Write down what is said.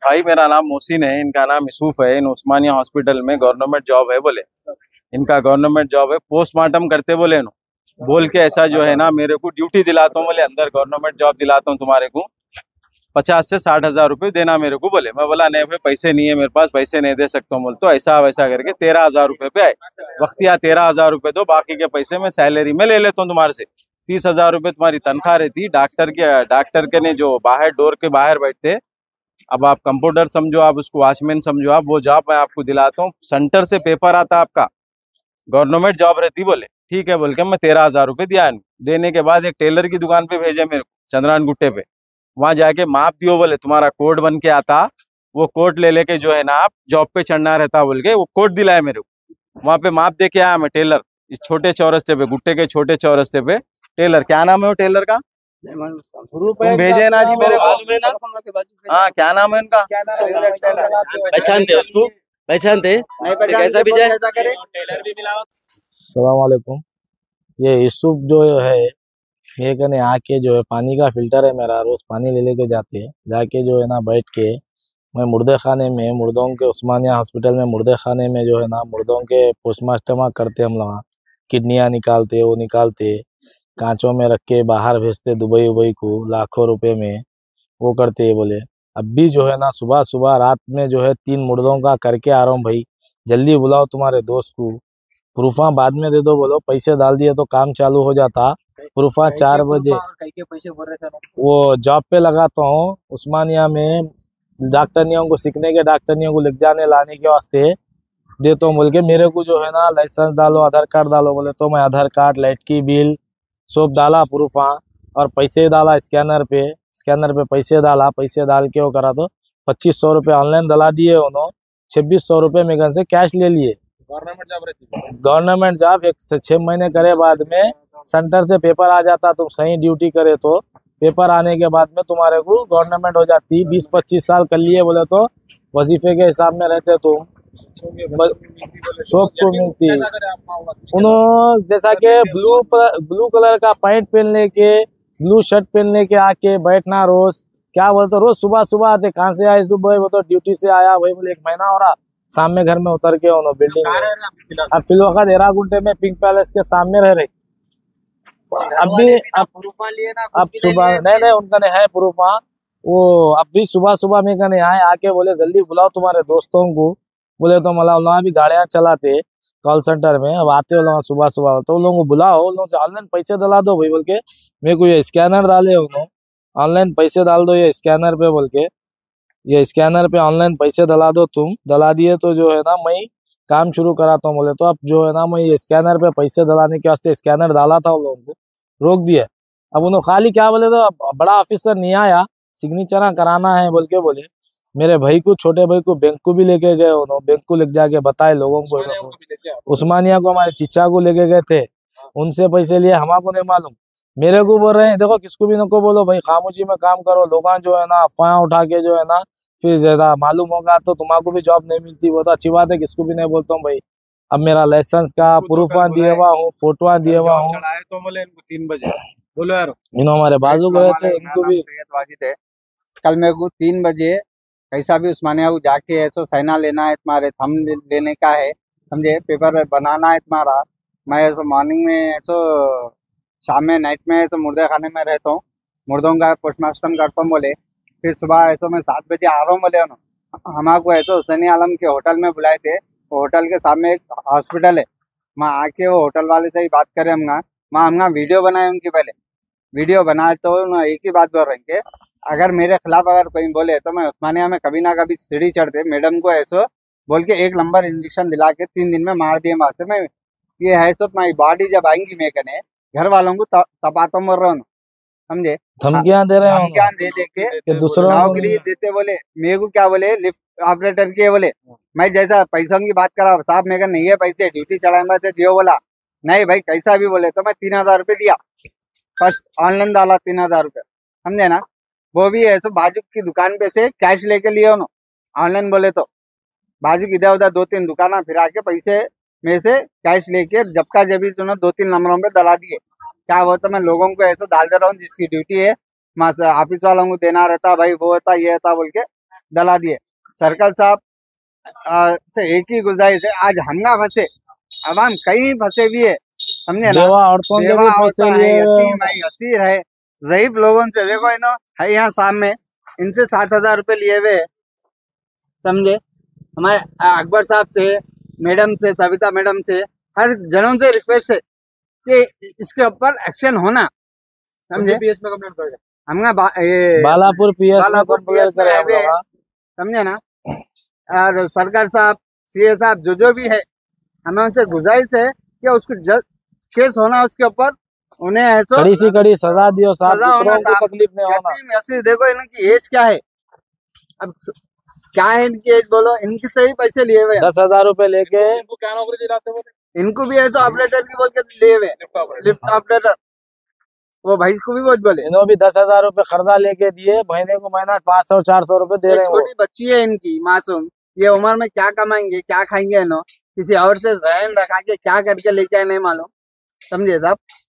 भाई मेरा नाम मोहसिन है, इनका नाम यूसुफ है। इन उस्मानिया हॉस्पिटल में गवर्नमेंट जॉब है बोले, इनका गवर्नमेंट जॉब है। पोस्टमार्टम करते बोले नो, बोल के ऐसा जो है ना मेरे को ड्यूटी दिलाता हूँ बोले, अंदर गवर्नमेंट जॉब दिलाता हूँ तुम्हारे को, 50 से 60 हजार रुपये देना मेरे को बोले। मैं बोला नहीं भाई पैसे नहीं है मेरे पास, पैसे नहीं दे सकता हूँ बोल। तो ऐसा वैसा करके 13 हजार रुपये पे आए। वक्तिया 13 हजार रुपये दो, बाकी के पैसे मैं सैलरी में ले लेता हूँ तुम्हारे से। 30 हजार रुपये तुम्हारी तनख्वाह रहती। डॉक्टर के ने जो बाहर डोर के बाहर बैठते, अब आप कंप्यूटर समझो, आप उसको वॉचमैन समझो, आप वो जॉब मैं आपको दिलाता हूँ। सेंटर से पेपर आता आपका, गवर्नमेंट जॉब रहती बोले। ठीक है बोल के मैं 13 हजार रुपये दिया। देने के बाद एक टेलर की दुकान पे भेजे मेरे को, चंद्रान गुट्टे पे। वहां जाके माप दियो बोले, तुम्हारा कोड बन के आता, वो कोड ले लेके जो है ना आप जॉब पे चढ़ना रहता बोल के वो कोड दिलाया मेरे को। वहां पे माप दे के आया मैं, टेलर, इस छोटे चौरस्ते पे, गुट्टे के छोटे चौरस्ते पे टेलर। क्या नाम है वो टेलर का? तुम भेजे ना जी मेरे को। हाँ क्या नाम है उनका? पहचानते उसको? पहचानते कैसा भी जाए। सलाम वालेकुम। ये यूसुफ जो है, ये कने आके जो है पानी का फिल्टर है मेरा, रोज पानी ले लेके जाते हैं। जाके जो है ना बैठ के मैं मुर्दे खाने में, मुर्दों के उस्मानिया हॉस्पिटल में मुर्दे खाने में जो है ना मुर्दों के पोस्टमार्टम करते हम लोग। किडनियाँ निकालते, वो निकालते, कांचों में रख के बाहर भेजते दुबई उबई को लाखों रुपए में, वो करते हैं बोले। अब भी जो है ना सुबह सुबह रात में जो है 3 मुर्दों का करके आ रहा हूँ भाई, जल्दी बुलाओ तुम्हारे दोस्त को। प्रूफा बाद में दे दो बोलो, पैसे डाल दिए तो काम चालू हो जाता। प्रूफा 4 बजे पैसे भर रहे थे वो जॉब पे लगाता हूँ उस्मानिया में, डॉक्टरनियों को सीखने के, डॉक्टरनियों को लिख जाने लाने के वास्ते देता हूँ बोल के। मेरे को जो है ना लाइसेंस डालो, आधार कार्ड डालो बोले, तो मैं आधार कार्ड, लाइट की बिल सब डाला प्रूफा, और पैसे डाला स्कैनर पे पैसे डाला। पैसे डाल के वो करा तो 2500 रुपये ऑनलाइन डला दिए उन्होंने। 2600 रुपये मेरे से कैश ले लिए। गवर्नमेंट जॉब रहती, गवर्नमेंट जॉब 6 महीने करे बाद में सेंटर से पेपर आ जाता। तुम सही ड्यूटी करे तो पेपर आने के बाद में तुम्हारे को गवर्नमेंट हो जाती। 20-25 साल कर लिए बोले तो वजीफे के हिसाब में रहते तुम, सबको मिलती। उन्होंने जैसा कि ब्लू कलर का पैंट पहनने के, ब्लू शर्ट पहनने के आके बैठना रोज। क्या बोलते रोज सुबह सुबह आते, कहाँ से आए सुबह? वो तो ड्यूटी से आया वही बोले 1 महीना हो रहा, सामने घर में उतर के उन्होंने बिल्डिंग में। अब फिलहाल 13 गुंटे में पिंक पैलेस के सामने रह रहे। अब भी अब सुबह नहीं उनका नहीं है प्रूफा। वो अब भी सुबह सुबह में कने आए, आके बोले जल्दी बुलाओ तुम्हारे दोस्तों को बोले। तो मतलब भी गाड़ियां चलाते कॉल सेंटर में, अब आते हो लोग सुबह सुबह, तो उन लोगों को बुलाओ, उन लोगों से ऑनलाइन पैसे डला दो भाई बोल के। मेरे को ये स्कैनर डाले उन्होंने, ऑनलाइन पैसे डाल दो ये स्कैनर पे बोल के। ये स्कैनर पे ऑनलाइन पैसे डला दो तुम। डला दिए तो जो है ना मैं काम शुरू कराता हूँ बोले। तो अब जो है ना मैं ये स्कैनर पे पैसे डलाने के वास्ते स्कैनर डाला था, उन लोगों को रोक दिया। अब उन्होंने खाली क्या बोले, तो बड़ा ऑफिसर नहीं आया, सिग्नेचर कराना है बोल के बोले। मेरे भाई को, छोटे भाई को बैंक को भी लेके गए उन्होंने, बैंक को लेके जाके बताए लोगों को। उस्मानिया को हमारे चीचा को लेके गए थे, उनसे पैसे लिए, हमको नहीं मालूम। मेरे को बोल रहे हैं देखो किसको भी नको बोलो भाई, खामोशी में काम करो। लोग जो है ना अफवाह उठा के जो है ना फिर ज्यादा मालूम होगा तो तुम्हारा भी जॉब नहीं मिलती। वो तो अच्छी बात है, किसको भी नहीं बोलता हूँ भाई। अब मेरा लाइसेंस का प्रूफा दिए हुआ हूँ, फोटो दिए हुआ हूँ। तो बोले इनको 3 बजे बोलो यार, इन्होंने हमारे बाजू गए थे, इनको भी कल मेरे को 3 बजे कैसा भी उस्मानिया को जाके ऐसो सहना लेना है, तुम्हारे थम लेने का है, समझे, पेपर बनाना है तुम्हारा। मैं ऐसो मॉर्निंग में ऐसो, शाम में, नाइट में तो मुर्दे खाने में रहता हूँ, मुर्दों का पोस्टमार्टम करता हूँ बोले। फिर सुबह ऐसो मैं 7 बजे आ रहा हूँ बोले। हमको ऐसो हुसैनी आलम के होटल में बुलाए थे। वो होटल के सामने एक हॉस्पिटल है, वहाँ आके वो होटल वाले से ही बात करें हमना। वहाँ हमना वीडियो बनाए उनकी, पहले वीडियो बनाए तो एक ही बात बोल रहे हैं, अगर मेरे खिलाफ अगर कोई बोले तो मैं उस्मानिया में कभी ना कभी सीढ़ी चढ़ते मैडम को ऐसो बोल के 1 नंबर इंजेक्शन दिला के 3 दिन में मार दिए वहां से। मैं ये है तो तुम्हारी बॉडी जब आएंगी मैं कने घर वालों को तपाता मर रहा हूँ, समझे। धमकियां दे रहे हैं, धमकियां दे के दूसरों नौकरी देते बोले। मेरे को क्या बोले, लिफ्ट ऑपरेटर के बोले। मैं जैसा पैसों की बात करा, साहब मेरे नहीं है पैसे, ड्यूटी चढ़ाए से दियो बोला। नहीं भाई कैसा भी बोले, तो मैं 3000 रुपये दिया, फर्स्ट ऑनलाइन डाला 3000 रुपये, समझे ना। वो भी ऐसे बाजू की दुकान पे से कैश लेके लिए उन्होंने, ऑनलाइन बोले तो बाजू की इधर उधर 2-3 दुकाना फिरा के पैसे में से कैश लेके जब का जब ही 2-3 नंबरों पे डला दिए। क्या वो तो मैं लोगों को ऐसे डाल दे रहा हूँ जिसकी ड्यूटी है, ऑफिस वालों को देना रहता भाई, वो होता ये होता बोल के डला दिए। सर्कल साहब से एक ही गुजारिश है, आज हम ना फंसे, अवाम कहीं फंसे भी है, समझे ना। बेवा औरतों के बेवा भी पैसे औरतें हैं, लिए यतीम है, यसीर है, ज़ईफ लोगों से देखो इन्हों है यहाँ सामने, इनसे 7,000 रुपए लिए हुए है, समझे। हमारे अकबर साहब से, मैडम से, सविता मैडम से, हर जनों से रिक्वेस्ट है कि इसके ऊपर एक्शन होना, समझे। पीएस में कंप्लेंट कर दे। हमने बालापुर पीएस में बालापुर कंप्लेंट PS में करे हम है, लोग। समझे ना। और सरकार साहब, सीए साहब, जो भी है, हमें उनसे गुजारिश है कि उसको जल्द केस होना उसके ऊपर, उन्हें ऐसा कड़ी सी कड़ी सजा दियो साहब, सजा होना दूसरों को साहब। तकलीफ नहीं होना। यतीम यसीर देखो इनकी एज क्या है, अब क्या है इनकी एज बोलो, इनके से ही पैसे लिए हुए हैं। 10,000 रुपए लेके इनको क्या नौकरी दिलाते बोले? इनको भी है तो ऑपरेटर की बोल के लिए हुए, लिफ्ट ऑपरेटर, वो भाई को भी बोले। इन्हों भी 10,000 रुपए खर्चा लेके दिए, महीने को महीना 500-400 रुपए दे ये रहे हैं वो। छोटी बच्ची है इनकी, मासूम, ये उम्र में क्या कमाएंगे, क्या खाएंगे, इन्हों किसी और से रहन रखा के क्या करके लेके आए नहीं मालूम, समझे साहब।